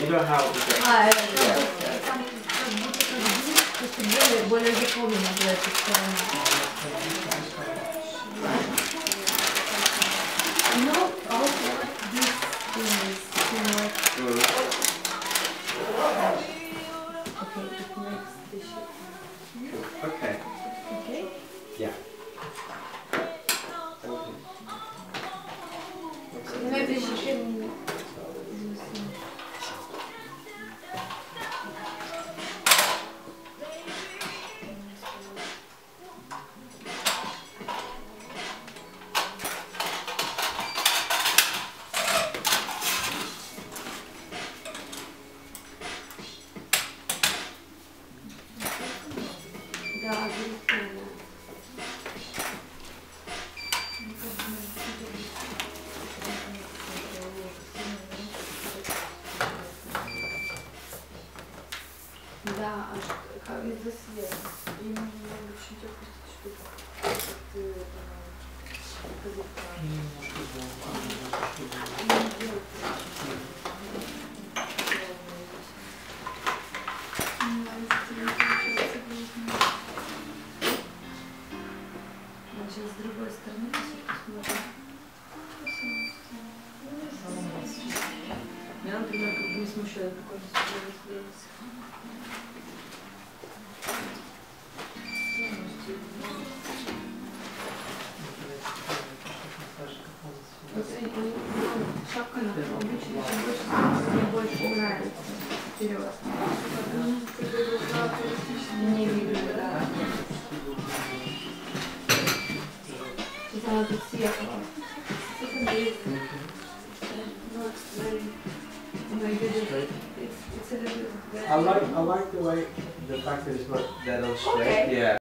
you know how it goes. Это там как будто как диск, просто более запомнено называется сторона. No, also this is similar. Okay, it makes the shape. Okay. Okay? Yeah. Okay. No, это еще да, прикольно. Да, а как из-за света? И немного чуть опустить штуку. Как ты сейчас с другой стороны посмотрим. Меня, например, как бы не смущает какой-то свет. Шапка на обычно, мне больше нравится. Вперед. Не видно, да. Сейчас она тут съехала. I like the way the fact that it's not that on straight. Okay. Yeah.